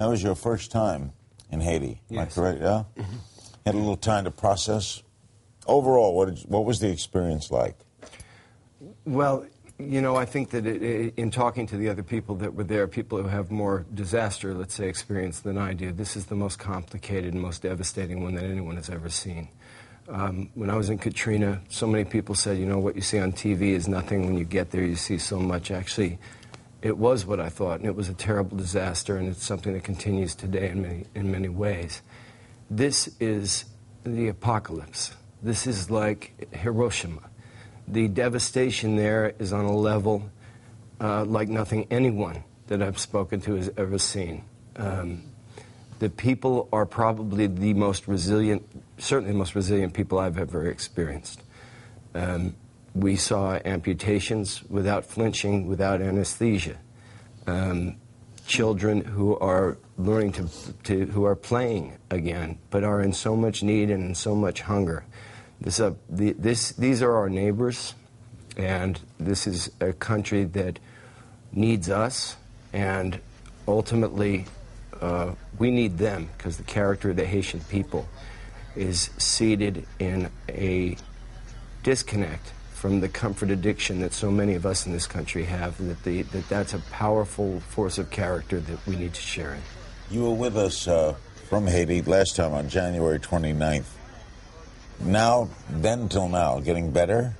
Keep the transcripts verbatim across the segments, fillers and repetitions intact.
That was your first time in Haiti, am Yes. I correct? Yeah? Mm-hmm. Had a little time to process. Overall, what, did, what was the experience like? Well, you know, I think that it, it, in talking to the other people that were there, people who have more disaster, let's say, experience than I do, this is the most complicated and most devastating one that anyone has ever seen. Um, when I was in Katrina, so many people said, you know, what you see on T V is nothing. When you get there, you see so much. Actually, it was what I thought, and it was a terrible disaster, and it's something that continues today in many, in many ways. This is the apocalypse. This is like Hiroshima. The devastation there is on a level uh, like nothing anyone that I've spoken to has ever seen. Um, the people are probably the most resilient, certainly the most resilient people I've ever experienced. Um, we saw amputations without flinching, without anesthesia. Um, children who are learning to, to, who are playing again, but are in so much need and in so much hunger. This, uh, the, this, these are our neighbors, and this is a country that needs us, and ultimately uh, we need them, because the character of the Haitian people is seated in a disconnect from the comfort addiction that so many of us in this country have, that, the, that that's a powerful force of character that we need to share in. You were with us uh, from Haiti last time on January twenty-ninth. Now, then till now, getting better?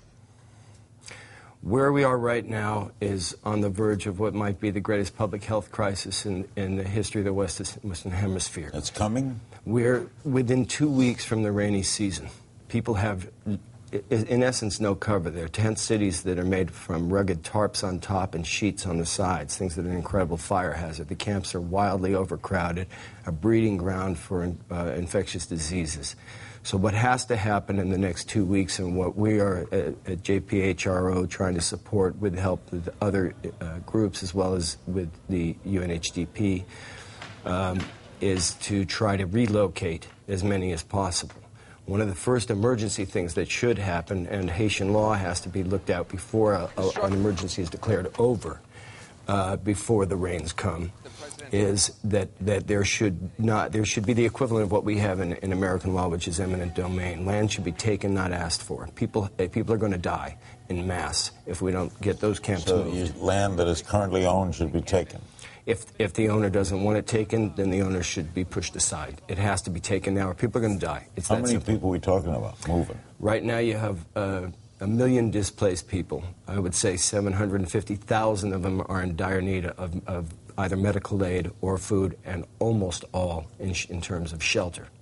Where we are right now is on the verge of what might be the greatest public health crisis in, in the history of the West, Western Hemisphere. It's coming? We're within two weeks from the rainy season. People have, in essence, no cover. There are tent cities that are made from rugged tarps on top and sheets on the sides, things that are an incredible fire hazard. The camps are wildly overcrowded, a breeding ground for uh, infectious diseases. So what has to happen in the next two weeks, and what we are at, at J P H R O trying to support with help with other uh, groups as well as with the U N H D P, um, is to try to relocate as many as possible. One of the first emergency things that should happen, and Haitian law has to be looked at before a, a, an emergency is declared over, uh, before the rains come, is that, that there should not there should be the equivalent of what we have in, in American law, which is eminent domain. Land should be taken, not asked for. People uh, people are going to die in mass if we don't get those camps so moved. So land that is currently owned should be taken? If if the owner doesn't want it taken, then the owner should be pushed aside. It has to be taken now, or people are going to die. It's How that many simple. people are we talking about moving? Right now you have uh, a million displaced people. I would say seven hundred fifty thousand of them are in dire need of, of either medical aid or food, and almost all in, sh in terms of shelter.